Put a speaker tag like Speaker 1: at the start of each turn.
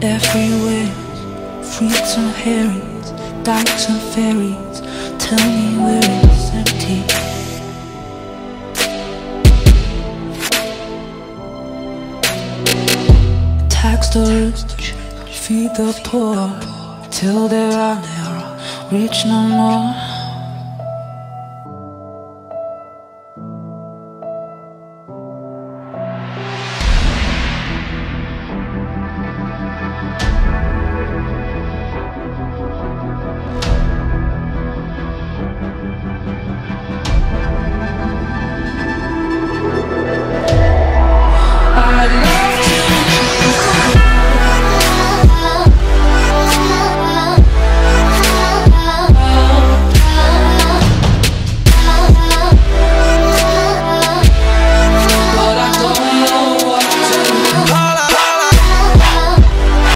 Speaker 1: everywhere. Freaks and herrings, dykes and fairies. Tell me where it's empty. Tax the rich, feed the poor, till there are no rich no more.